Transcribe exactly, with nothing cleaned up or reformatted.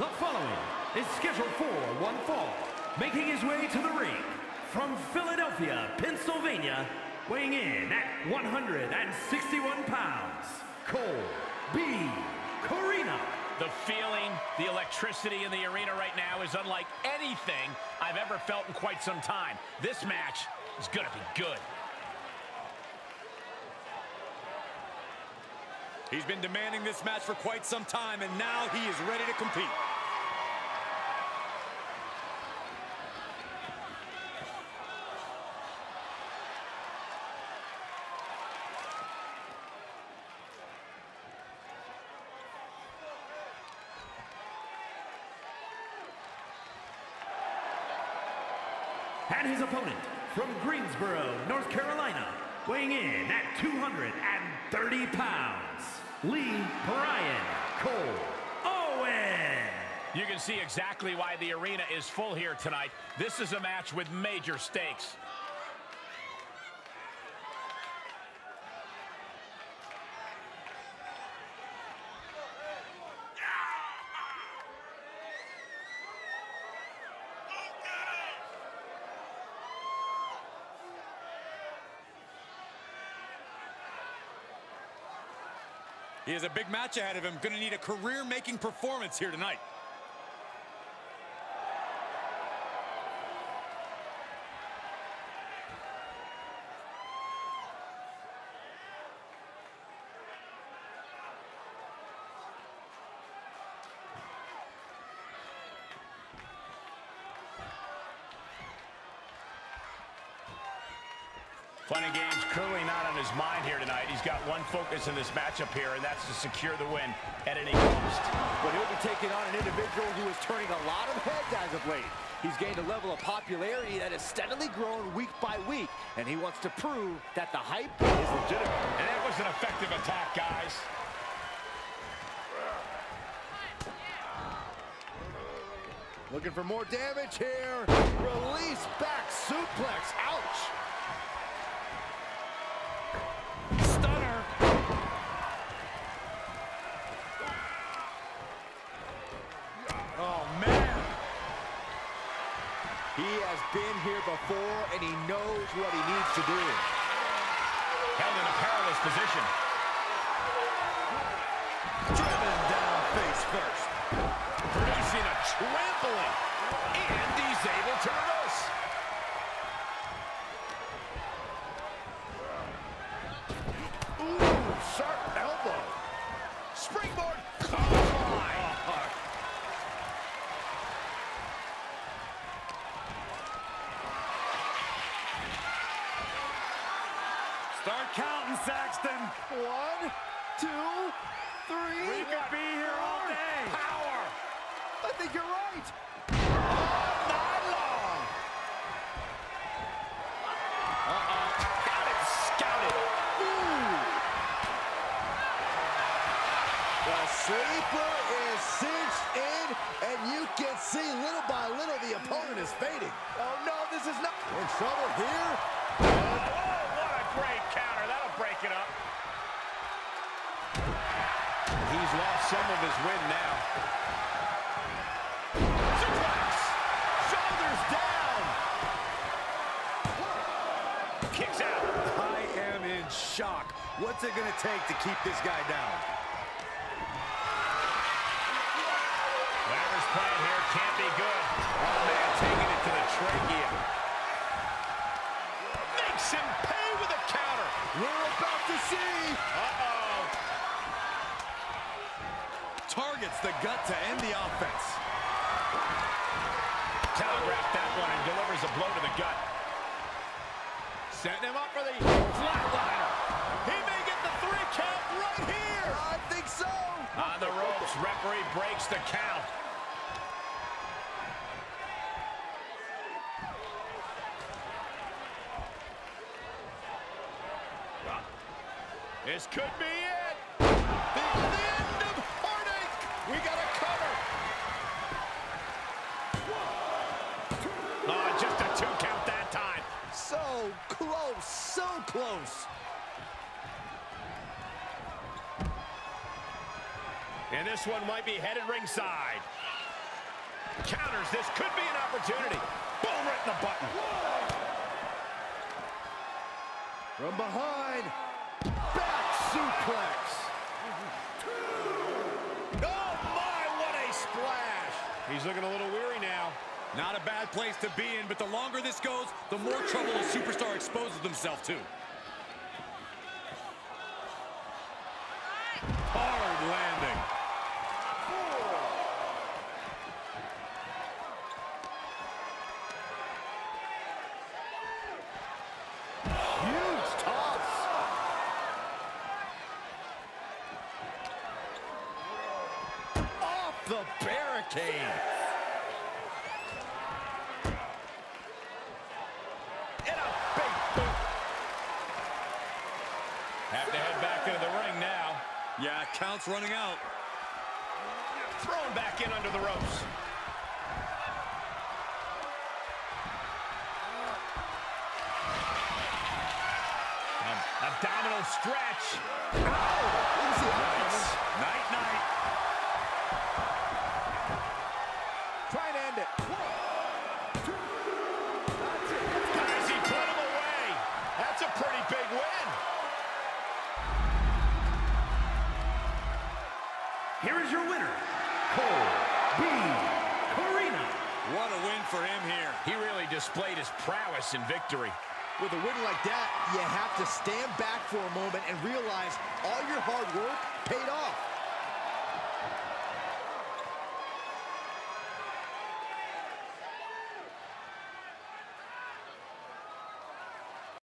The following is scheduled for one fall, making his way to the ring from Philadelphia, Pennsylvania, weighing in at one hundred sixty-one pounds, Cole B. Corino. The feeling, the electricity in the arena right now is unlike anything I've ever felt in quite some time. This match is going to be good. He's been demanding this match for quite some time, and now he is ready to compete. And his opponent from Greensboro, North Carolina, weighing in at two hundred thirty pounds, Lee Brian Cole Owen. You can see exactly why the arena is full here tonight. This is a match with major stakes. He has a big match ahead of him. Going to need a career-making performance here tonight. Fun and games clearly not on his mind here tonight. He's got one focus in this matchup here, and that's to secure the win at any cost. But he'll be taking on an individual who is turning a lot of heads as of late. He's gained a level of popularity that has steadily grown week by week, and he wants to prove that the hype is legitimate. And that was an effective attack, guys. Looking for more damage here. Release back suplex. Ouch. He has been here before, and he knows what he needs to do. Held in a perilous position. Driven down face first. Producing a trampling. And he's able to reverse. Ooh, sharp elbow. Springboard. Oh, my. Start counting, Saxton. One, two, three. We could be here all day. Power. I think you're right. All night long. Uh-oh. Got it scouted. Ooh. The sleeper is cinched in, and you can see little by little the opponent is fading. Oh, no, this is not. In trouble here. Great counter. That'll break it up. He's lost some of his wind now. Suplex. Shoulders down. Kicks out. I am in shock. What's it going to take to keep this guy down? Whatever's playing here can't be good. Oh, man, taking it to the trachea. Makes him pay with a counter. We're about to see. Uh-oh. Targets the gut to end the offense. Telegraphed that one and delivers a blow to the gut. Setting him up for the flatliner. He may get the three count right here. I think so. On the ropes, referee breaks the count. This could be it. The, the end of heartache. We got a cover. Oh, just a two count that time. So close, so close. And this one might be headed ringside. Counters. This could be an opportunity. Boom, right in the button. From behind. Back suplex. Oh, my, what a splash. He's looking a little weary now. Not a bad place to be in, but the longer this goes, the more trouble a superstar exposes himself to. Hard landing. Huge toss. Off the barricade. And a big boot. Have to head back into the ring now. Yeah, count's running out. Thrown back in under the ropes. Um, abdominal stretch. Nice. Night, night. Try and end it. Guys, he put him away. That's a pretty big win. Here is your winner, Cole B. Corino. What a win for him here. He really displayed his prowess in victory. With a win like that, you have to stand back for a moment and realize all your hard work paid off.